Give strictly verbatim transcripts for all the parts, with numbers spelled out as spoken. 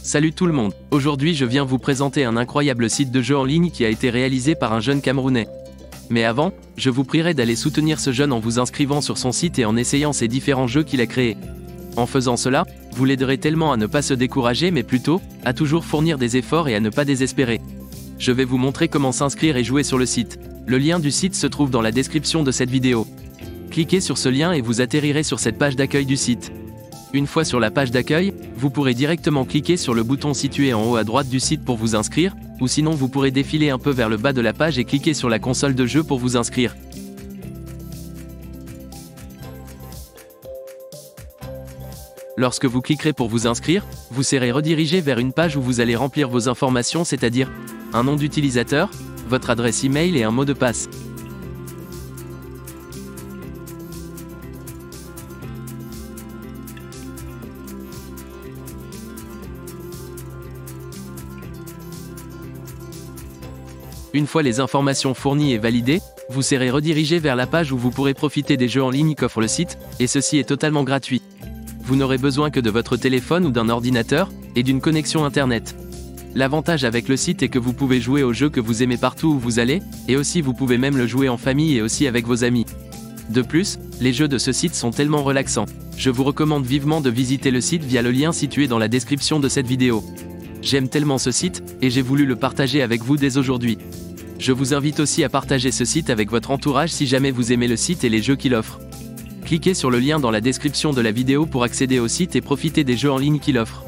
Salut tout le monde, aujourd'hui je viens vous présenter un incroyable site de jeu en ligne qui a été réalisé par un jeune Camerounais. Mais avant, je vous prierai d'aller soutenir ce jeune en vous inscrivant sur son site et en essayant ses différents jeux qu'il a créés. En faisant cela, vous l'aiderez tellement à ne pas se décourager mais plutôt, à toujours fournir des efforts et à ne pas désespérer. Je vais vous montrer comment s'inscrire et jouer sur le site. Le lien du site se trouve dans la description de cette vidéo. Cliquez sur ce lien et vous atterrirez sur cette page d'accueil du site. Une fois sur la page d'accueil, vous pourrez directement cliquer sur le bouton situé en haut à droite du site pour vous inscrire, ou sinon vous pourrez défiler un peu vers le bas de la page et cliquer sur la console de jeu pour vous inscrire. Lorsque vous cliquerez pour vous inscrire, vous serez redirigé vers une page où vous allez remplir vos informations, c'est-à-dire un nom d'utilisateur, votre adresse email et un mot de passe. Une fois les informations fournies et validées, vous serez redirigé vers la page où vous pourrez profiter des jeux en ligne qu'offre le site, et ceci est totalement gratuit. Vous n'aurez besoin que de votre téléphone ou d'un ordinateur, et d'une connexion internet. L'avantage avec le site est que vous pouvez jouer aux jeux que vous aimez partout où vous allez, et aussi vous pouvez même le jouer en famille et aussi avec vos amis. De plus, les jeux de ce site sont tellement relaxants. Je vous recommande vivement de visiter le site via le lien situé dans la description de cette vidéo. J'aime tellement ce site, et j'ai voulu le partager avec vous dès aujourd'hui. Je vous invite aussi à partager ce site avec votre entourage si jamais vous aimez le site et les jeux qu'il offre. Cliquez sur le lien dans la description de la vidéo pour accéder au site et profiter des jeux en ligne qu'il offre.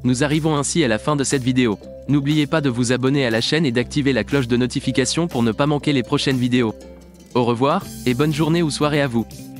Nous arrivons ainsi à la fin de cette vidéo. N'oubliez pas de vous abonner à la chaîne et d'activer la cloche de notification pour ne pas manquer les prochaines vidéos. Au revoir, et bonne journée ou soirée à vous.